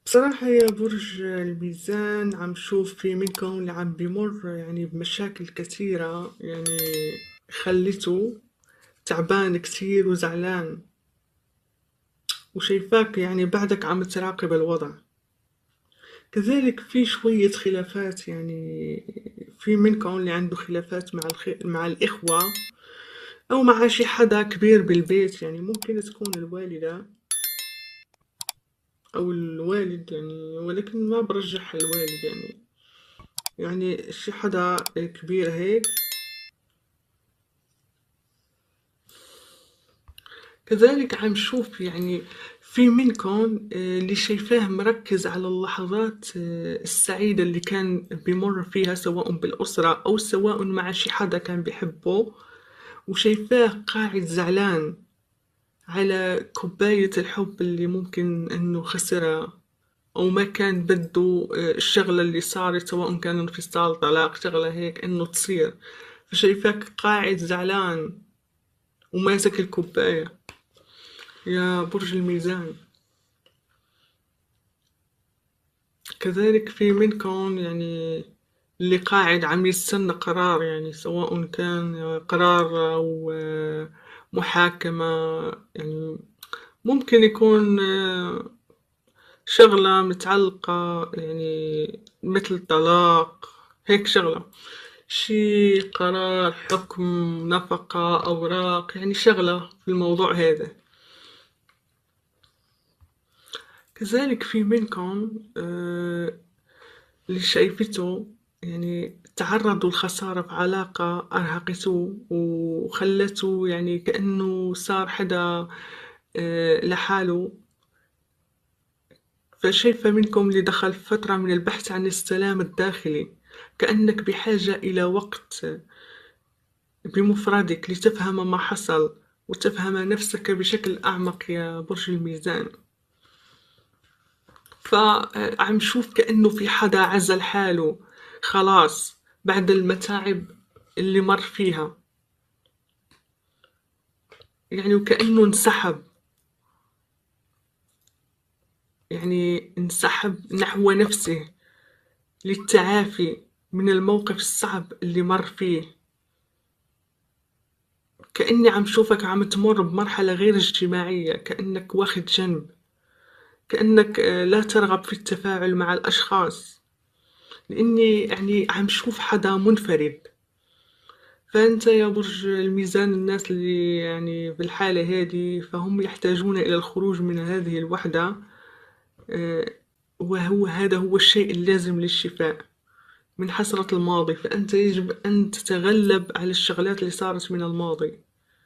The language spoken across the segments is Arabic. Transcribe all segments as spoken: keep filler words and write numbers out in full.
بصراحة يا برج الميزان، عم شوف في منكم اللي عم بيمر يعني بمشاكل كثيرة، يعني خلته تعبان كتير وزعلان، وشايفاك يعني بعدك عم تراقب الوضع. كذلك في شوية خلافات، يعني في منكم اللي عنده خلافات مع الخ... مع الإخوة أو مع شي حدا كبير بالبيت، يعني ممكن تكون الوالدة أو الوالد، يعني ولكن ما برجح الوالد، يعني يعني شي حدا كبير هيك. كذلك عم شوف يعني في منكم آه، اللي شايفاه مركز على اللحظات آه، السعيدة اللي كان بيمر فيها، سواء بالأسرة أو سواء مع شي حدا كان بيحبه، وشايفاه قاعد زعلان على كوباية الحب اللي ممكن إنه خسرها، أو ما كان بده آه، الشغلة اللي صارت، سواء كان انفصال، طلاق، شغلة هيك إنه تصير. فشايفاك قاعد زعلان وماسك الكوباية يا برج الميزان. كذلك في منكم يعني اللي قاعد عم يستنى قرار، يعني سواء كان قرار أو آه، محاكمة، يعني ممكن يكون آه، شغلة متعلقة، يعني مثل طلاق، هيك شغلة، شي قرار، حكم، نفقة، أوراق، يعني شغلة في الموضوع هذا. كذلك في منكم آه، اللي شايفته يعني تعرضوا لخسارة في علاقة أرهقته وخلته يعني كأنه صار حدا آه، لحاله. فشايفة منكم اللي دخل في فترة من البحث عن السلام الداخلي، كأنك بحاجة إلى وقت بمفردك لتفهم ما حصل وتفهم نفسك بشكل أعمق يا برج الميزان. فعم شوف كأنه في حدا عزل حاله خلاص بعد المتاعب اللي مر فيها، يعني وكأنه انسحب، يعني انسحب نحو نفسه للتعافي من الموقف الصعب اللي مر فيه. كأني عم شوفك عم تمر بمرحلة غير اجتماعية، كأنك واخد جنب، كأنك آه، لا ترغب في التفاعل مع الأشخاص، لأني يعني عم شوف حدا منفرد. فأنت يا برج الميزان، الناس اللي يعني بالحالة هذه فهم يحتاجون إلى الخروج من هذه الوحدة، آه، وهو هذا هو الشيء اللازم للشفاء من حسرة الماضي. فأنت يجب أن تتغلب على الشغلات اللي صارت من الماضي.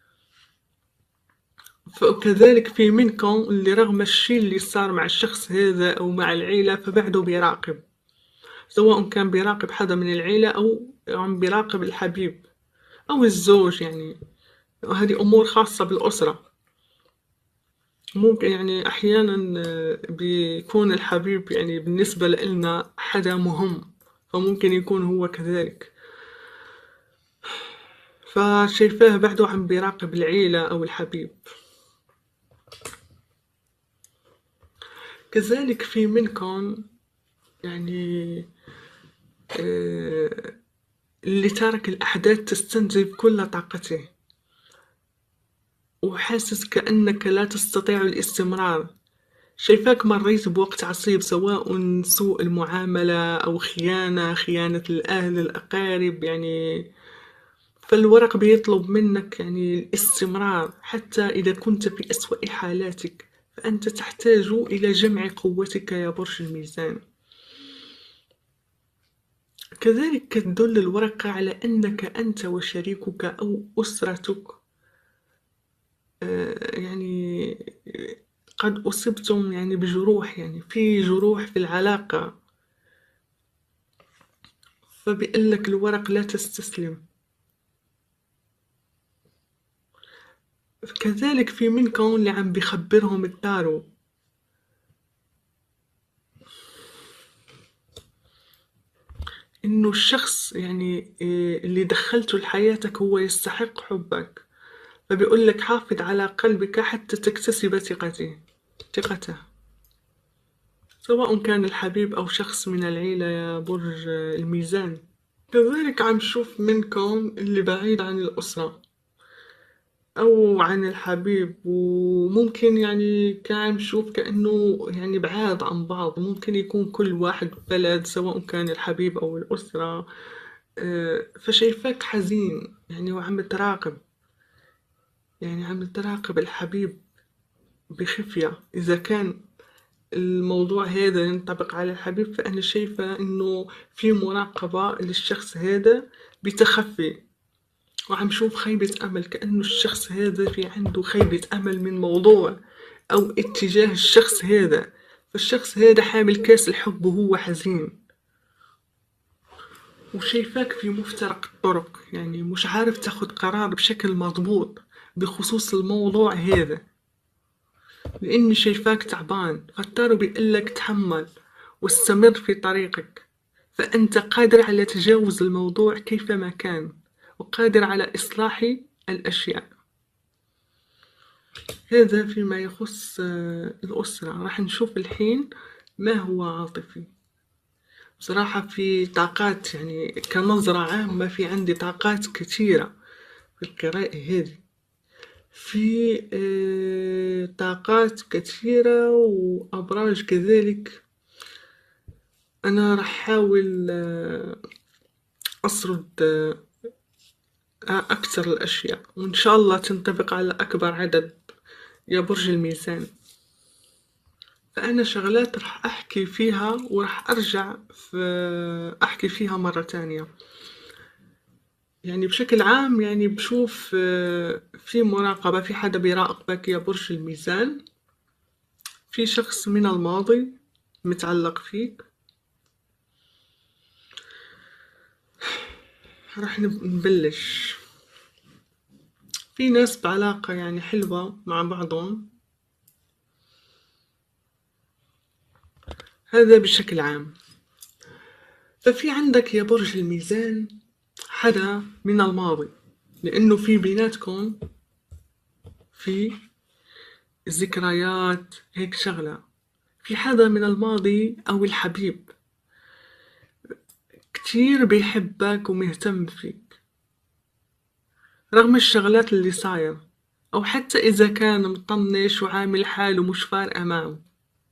فكذلك في منكم اللي رغم الشيء اللي صار مع الشخص هذا أو مع العيلة فبعده بيراقب، سواء كان بيراقب حدا من العيلة أو عم بيراقب الحبيب أو الزوج، يعني هذه أمور خاصة بالأسرة. ممكن يعني أحيانا آه، بيكون الحبيب يعني بالنسبة لنا حدا مهم، فممكن يكون هو كذلك. فشايفاه بعده عم بيراقب العيلة أو الحبيب. كذلك في منكم يعني آه، اللي ترك الأحداث تستنزف كل طاقته، وحاسس كأنك لا تستطيع الاستمرار. شايفاك مريت بوقت عصيب، سواء سوء المعاملة أو خيانة، خيانة الأهل الأقارب، يعني فالورق بيطلب منك يعني الاستمرار حتى إذا كنت في أسوأ حالاتك، فأنت تحتاج إلى جمع قوتك يا برج الميزان. كذلك تدل الورقة على أنك أنت وشريكك أو أسرتك آه، يعني قد أصبتم يعني بجروح، يعني في جروح في العلاقة، فبيقول لك الورق لا تستسلم. كذلك في منكم اللي عم بيخبرهم التارو إنه الشخص يعني آه، اللي دخلته لحياتك هو يستحق حبك، فبيقول لك حافظ على قلبك حتى تكتسب ثقته ثقته. سواء كان الحبيب أو شخص من العيلة يا برج الميزان. كذلك عم شوف منكم اللي بعيد عن الأسرة أو عن الحبيب، وممكن يعني كان نشوف كأنه يعني بعاد عن بعض، ممكن يكون كل واحد بلد سواء كان الحبيب أو الأسرة. آه، فشايفاك حزين يعني وعم تراقب، يعني عم تراقب الحبيب بخفية. إذا كان الموضوع هذا ينطبق على الحبيب فأنا شايفة إنه في مراقبة للشخص هذا بتخفي، وعم شوف خيبة أمل، كأنه الشخص هذا في عنده خيبة أمل من موضوع أو اتجاه الشخص هذا، فالشخص هذا حامل كاس الحب وهو حزين، وشايفاك في مفترق الطرق، يعني مش عارف تاخد قرار بشكل مضبوط بخصوص الموضوع هذا، لأني شايفاك تعبان. فالتارو بيقلك تحمل واستمر في طريقك، فأنت قادر على تجاوز الموضوع كيفما كان، وقادر على إصلاح الأشياء. هذا فيما يخص آه، الأسرة. راح نشوف الحين ما هو عاطفي. بصراحة في طاقات، يعني كنظرة عامة في عندي طاقات كثيرة في القراءة هذه، في آه، طاقات كثيرة وأبراج كذلك. أنا راح أحاول آه، أسرد آه، أكثر الأشياء، وإن شاء الله تنطبق على أكبر عدد يا برج الميزان. فأنا شغلات راح أحكي فيها وراح أرجع في أحكي فيها مرة تانية. يعني بشكل عام يعني بشوف آه، في مراقبة، في حدا بيراقبك يا برج الميزان، في شخص من الماضي متعلق فيك. راح نب- نبلش. في ناس بعلاقة يعني حلوة مع بعضهم، هذا بشكل عام. ففي عندك يا برج الميزان حدا من الماضي، لأنه في بيناتكم في ذكريات هيك شغلة. في حدا من الماضي أو الحبيب كتير بيحبك ومهتم فيك رغم الشغلات اللي صاير، أو حتى إذا كان مطنش وعامل حاله مش فارقة معه.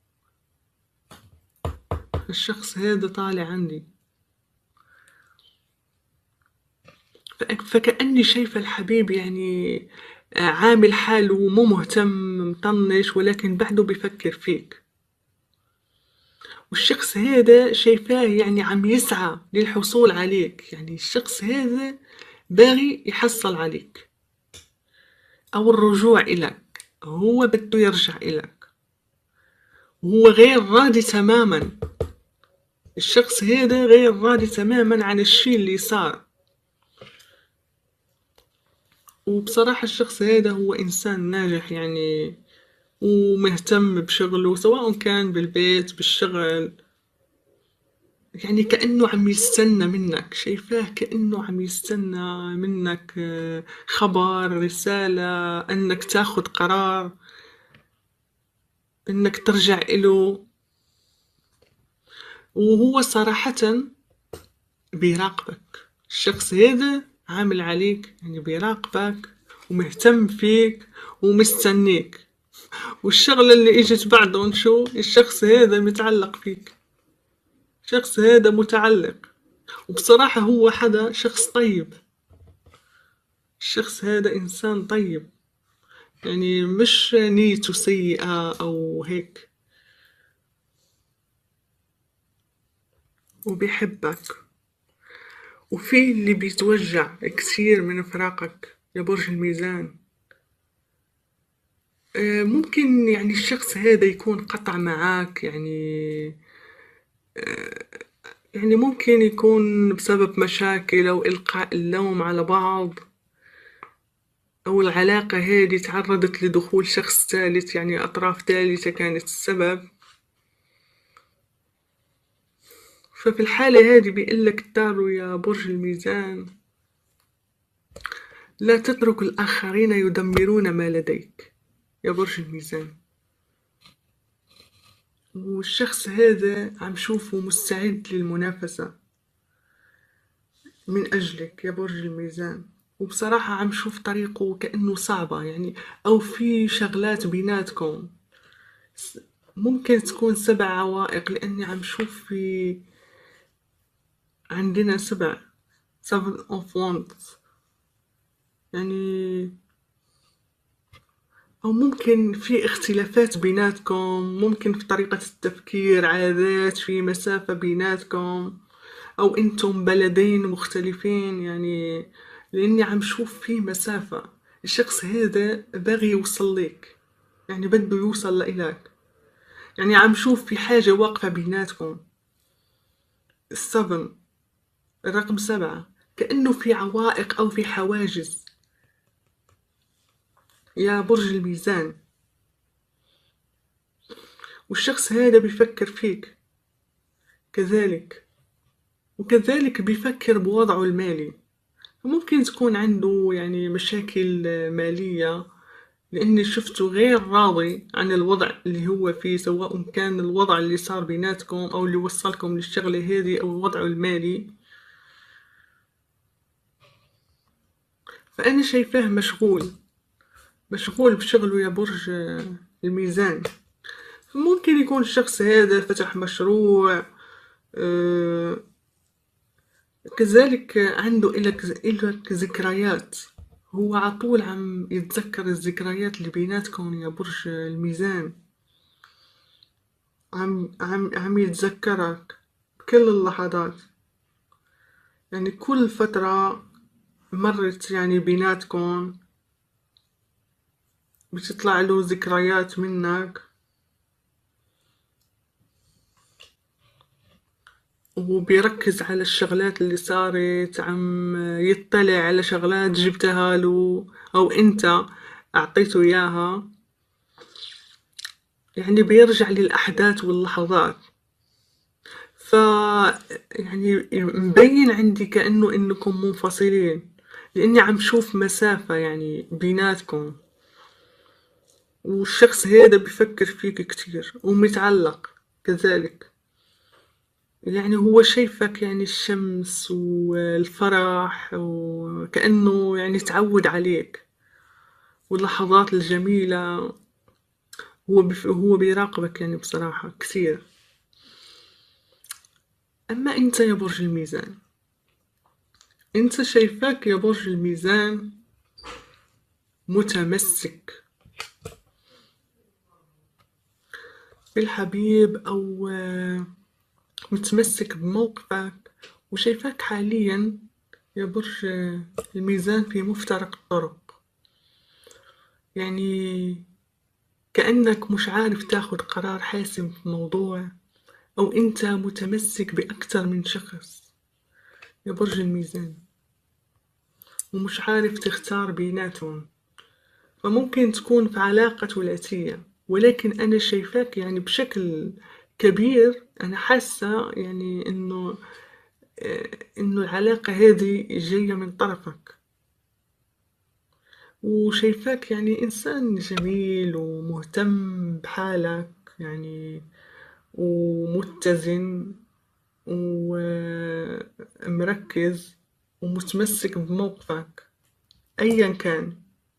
الشخص هذا طالع عندي، فك- فكأني شايفة الحبيب يعني آه، عامل حاله مو مهتم، مطنش، ولكن بعده بيفكر فيك. والشخص هذا شايفاه يعني عم يسعى للحصول عليك، يعني الشخص هذا باغي يحصل عليك أو الرجوع إلك، هو بده يرجع إلك، وهو غير راضي تماما. الشخص هذا غير راضي تماما عن الشي اللي صار. وبصراحة الشخص هذا هو إنسان ناجح يعني، ومهتم بشغله سواء كان بالبيت بالشغل، يعني كأنه عم يستنى منك، شايفاه كأنه عم يستنى منك آه، خبر، رسالة، أنك تاخد قرار، أنك ترجع إله. وهو صراحة بيراقبك، الشخص هذا عامل عليك يعني بيراقبك ومهتم فيك ومستنيك. والشغلة اللي اجت بعده شو؟ الشخص هذا متعلق فيك، الشخص هذا متعلق. وبصراحة هو حدا شخص طيب، الشخص هذا إنسان طيب، يعني مش نيته سيئة أو هيك، وبيحبك. وفي اللي بيتوجع كثير من فراقك يا برج الميزان. آه، ممكن يعني الشخص هذا يكون قطع معاك، يعني يعني ممكن يكون بسبب مشاكل أو إلقاء اللوم على بعض، أو العلاقة هذه تعرضت لدخول شخص ثالث، يعني أطراف ثالثة كانت السبب. ففي الحالة هذه بيقلك التارو يا برج الميزان: لا تترك الآخرين يدمرون ما لديك يا برج الميزان. والشخص هذا عم شوفه مستعد للمنافسة من أجلك يا برج الميزان. وبصراحة عم شوف طريقه كأنه صعبة يعني، أو في شغلات بيناتكم ممكن تكون سبع عوائق، لأني عم شوف في عندنا سبع seven of wands يعني، أو ممكن في اختلافات بيناتكم، ممكن في طريقة التفكير، عادات، في مسافة بيناتكم، أو أنتم بلدين مختلفين يعني، لأني عم شوف في مسافة. الشخص هذا باغي يوصل لك يعني، بده يوصل لإلك يعني، عم شوف في حاجة واقفة بيناتكم. السبن، الرقم سبعة، كأنه في عوائق أو في حواجز يا برج الميزان. والشخص هذا بيفكر فيك كذلك، وكذلك بيفكر بوضعه المالي. ممكن تكون عنده يعني مشاكل مالية، لأني شفته غير راضي عن الوضع اللي هو فيه، سواء كان الوضع اللي صار بيناتكم أو اللي وصلكم للشغلة هذه أو وضعه المالي. فأنا شايفاه مشغول مشغول بشغله يا برج الميزان. ممكن يكون الشخص هذا فتح مشروع، آه، كذلك عنده إلك إلك ذكريات، هو عطول عم يتذكر الذكريات اللي بيناتكم يا برج الميزان، عم عم عم يتذكرك بكل اللحظات يعني، كل فترة مرت يعني بيناتكم بتطلع له ذكريات منك، وبيركز على الشغلات اللي صارت، عم يطلع على شغلات جبتها له أو أنت أعطيته إياها يعني، بيرجع للأحداث واللحظات. ف يعني مبين عندي كأنه إنكم منفصلين، لأني عم شوف مسافة يعني بيناتكم. والشخص هذا بيفكر فيك كتير ومتعلق كذلك يعني، هو شايفك يعني الشمس والفرح، وكأنه يعني تعود عليك واللحظات الجميلة. هو بف... هو بيراقبك يعني بصراحة كثير. أما أنت يا برج الميزان، أنت شايفاك يا برج الميزان متمسك بالحبيب، أو آه، متمسك بموقفك. وشايفاك حاليا يا برج آه، الميزان في مفترق الطرق يعني، كأنك مش عارف تاخد قرار حاسم في موضوع، أو أنت متمسك بأكتر من شخص يا برج الميزان، ومش عارف تختار بيناتهم. فممكن تكون في علاقة ثلاثية، ولكن أنا شايفاك يعني بشكل كبير، أنا حاسة يعني إنه آه، إنه العلاقة هذه جاية من طرفك. وشايفاك يعني إنسان جميل ومهتم بحالك يعني، ومتزن ومركز ومتمسك بموقفك أيا كان.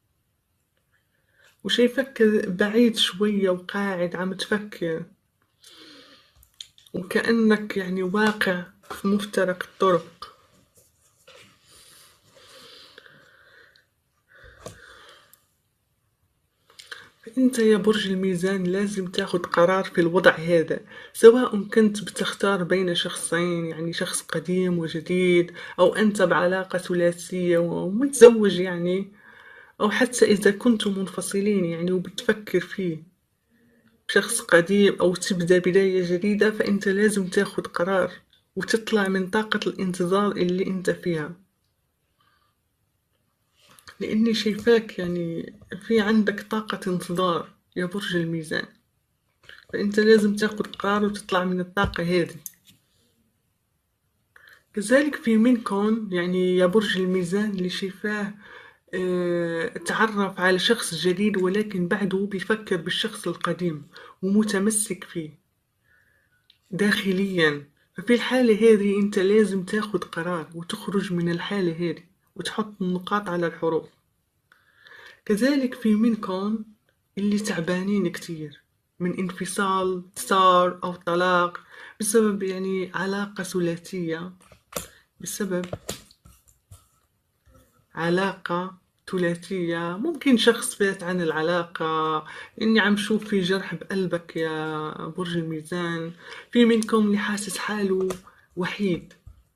وشايفك بعيد شوية وقاعد عم تفكر، وكأنك يعني واقع في مفترق الطرق. أنت يا برج الميزان لازم تاخد قرار في الوضع هذا، سواء كنت بتختار بين شخصين يعني، شخص قديم وجديد، أو أنت بعلاقة ثلاثية ومتزوج يعني، أو حتى إذا كنتم منفصلين يعني وبتفكر فيه شخص قديم، أو تبدأ بداية جديدة. فأنت لازم تاخد قرار وتطلع من طاقة الانتظار اللي أنت فيها، لأني شايفاك يعني في عندك طاقة انتظار يا برج الميزان. فأنت لازم تاخد قرار وتطلع من الطاقة هذه. كذلك في منكم يعني يا برج الميزان اللي شايفاه آه، تعرف على شخص جديد، ولكن بعده بيفكر بالشخص القديم ومتمسك فيه. داخليا. ففي الحالة هذه انت لازم تاخد قرار وتخرج من الحالة هذه وتحط النقاط على الحروف. كذلك في منكم اللي تعبانين كتير من انفصال صار أو طلاق بسبب يعني علاقة ثلاثية، بسبب علاقة ثلاثية. ممكن شخص فات عن العلاقة، إني عم شوف في جرح بقلبك يا برج الميزان. في منكم اللي حاسس حاله وحيد،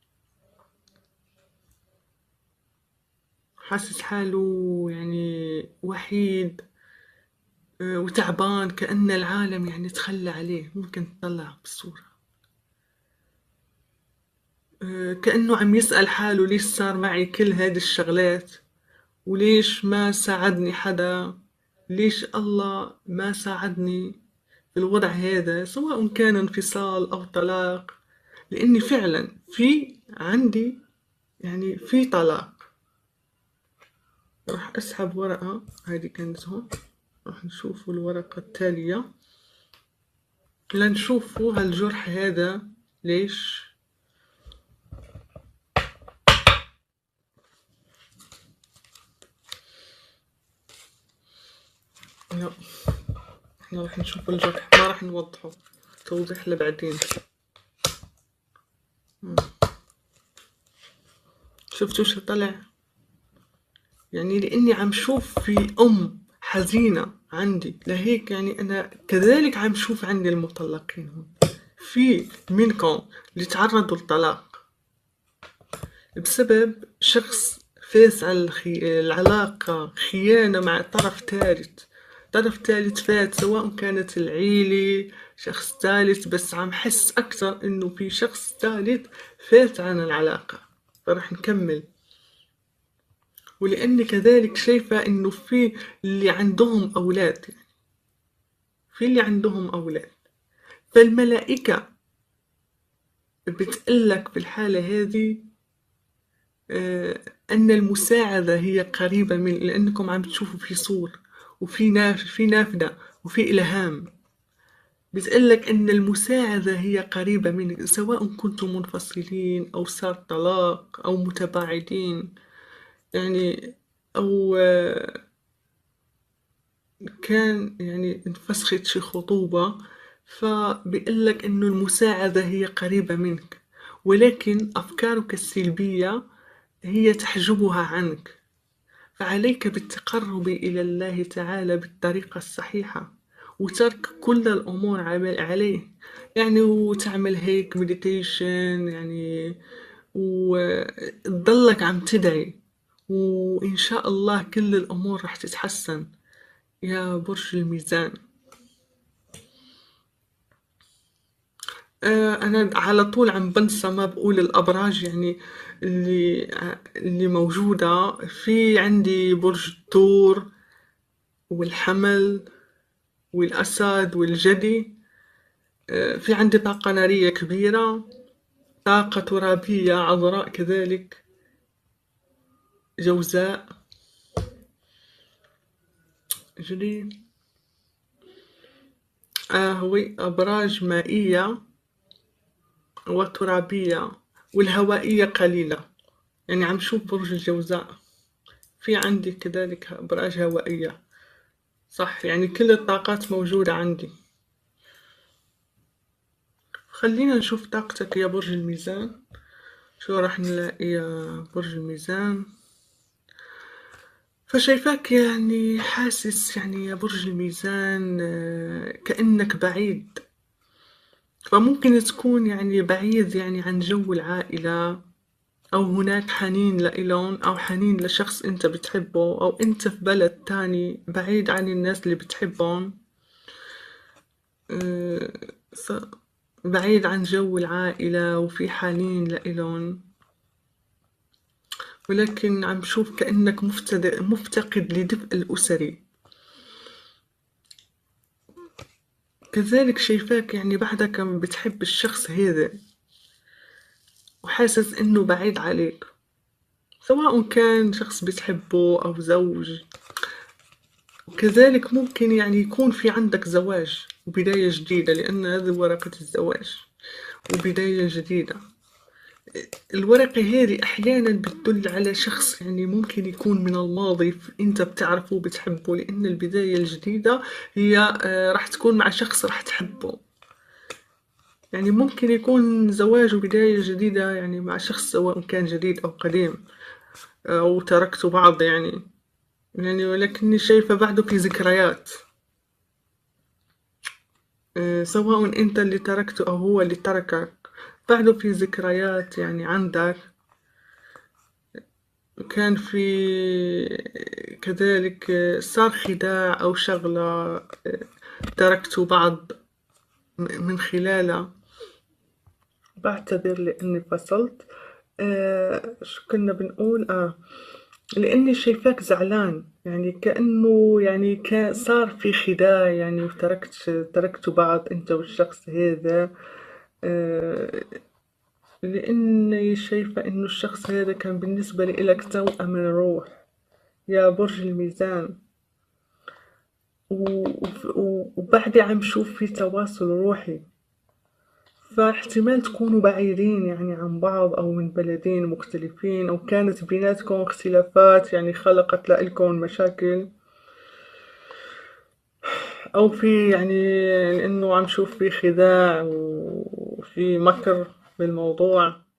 حاسس حاله يعني وحيد آه، وتعبان، كأن العالم يعني تخلى عليه. ممكن تطلع بالصورة آه، كأنه عم يسأل حاله ليش صار معي كل هذه الشغلات، وليش ما ساعدني حدا، ليش الله ما ساعدني في الوضع هذا، سواء كان انفصال أو طلاق. لأني فعلا في عندي يعني في طلاق. راح أسحب ورقة، هذه كانت هون، راح نشوف الورقة التالية لنشوفوا هالجرح هذا ليش. لا، احنا راح نشوف الجرح، ما راح نوضحه، توضيح لبعدين. مم. شفتوا شو طلع؟ يعني لاني عم شوف في ام حزينة عندي، لهيك يعني انا كذلك عم شوف عندي المطلقين هون. في منكم اللي تعرضوا للطلاق بسبب شخص فاز على الخي... العلاقة، خيانة مع طرف ثالث. طرف ثالث فات، سواء كانت العيلة، شخص ثالث، بس عم حس أكثر إنه في شخص ثالث فات عن العلاقة. فرح نكمل. ولأني كذلك شايفة إنه في اللي عندهم أولاد، يعني في اللي عندهم أولاد، فالملائكة بتقلك في الحالة هذه آه، أن المساعدة هي قريبة من، لأنكم عم تشوفوا في صور وفي ناف في نافذة وفي إلهام. بتقلك أن المساعدة هي قريبة منك، سواء كنتم منفصلين أو صار طلاق أو متباعدين، يعني أو آه، كان يعني انفسخت شي خطوبة. فبيقلك إنه المساعدة هي قريبة منك، ولكن أفكارك السلبية هي تحجبها عنك. فعليك بالتقرب إلى الله تعالى بالطريقة الصحيحة، وترك كل الأمور عمل عليه، يعني وتعمل هيك مديتيشن يعني، وتضلك عم تدعي، وإن شاء الله كل الأمور رح تتحسن يا برج الميزان. آه، أنا على طول عم بنسى ما بقول الأبراج يعني اللي اللي موجودة. في عندي برج الثور والحمل والأسد والجدي. آه، في عندي طاقة نارية كبيرة، طاقة ترابية عذراء كذلك، جوزاء، جدي. آه هوي أبراج مائية وترابية والهوائية قليلة. يعني عم شوف برج الجوزاء، في عندي كذلك أبراج هوائية، صح، يعني كل الطاقات موجودة عندي. خلينا نشوف طاقتك يا برج الميزان، شو راح نلاقي يا برج الميزان. فشايفاك يعني حاسس يعني يا برج الميزان آه، كأنك بعيد. فممكن تكون يعني بعيد يعني عن جو العائلة، أو هناك حنين لإلهم، أو حنين لشخص أنت بتحبه، أو أنت في بلد تاني بعيد عن الناس اللي بتحبهم. آه، ف- بعيد عن جو العائلة وفي حنين لإلهم، ولكن عم شوف كأنك مفتد- مفتقد لدفء الأسري. كذلك شايفاك يعني بعدك عم بتحب الشخص هذا، وحاسس إنه بعيد عليك، سواء كان شخص بتحبه أو زوج. وكذلك ممكن يعني يكون في عندك زواج، وبداية جديدة، لأن هذه ورقة الزواج وبداية جديدة. الورقة هذه أحيانا بتدل على شخص يعني ممكن يكون من الماضي أنت بتعرفه وبتحبه، لأن البداية الجديدة هي آه، راح تكون مع شخص راح تحبه. يعني ممكن يكون زواج وبداية جديدة يعني مع شخص سواء كان جديد أو قديم، أو تركتوا بعض يعني. يعني ولكني شايفة بعده في ذكريات، آه، سواء أنت اللي تركته أو هو اللي تركك، بعده في ذكريات يعني عندك. كان في كذلك آه، صار خداع أو شغلة آه، تركتوا بعض م- من خلالها. بعتذر لأني فصلت. آه شو كنا بنقول آه لأني شايفاك زعلان، يعني كأنه يعني كان صار في خداع يعني، وتركت تركتوا بعض أنت والشخص هذا. آه لأني شايفة إنه الشخص هذا كان بالنسبة لي إلك توأم الروح يا برج الميزان. و- و- وبعدي عم شوف في تواصل روحي، فاحتمال تكونوا بعيدين يعني عن بعض أو من بلدين مختلفين، أو كانت بيناتكم اختلافات يعني خلقت لكم مشاكل، أو في يعني لأنه عم شوف في خداع وفي مكر بالموضوع.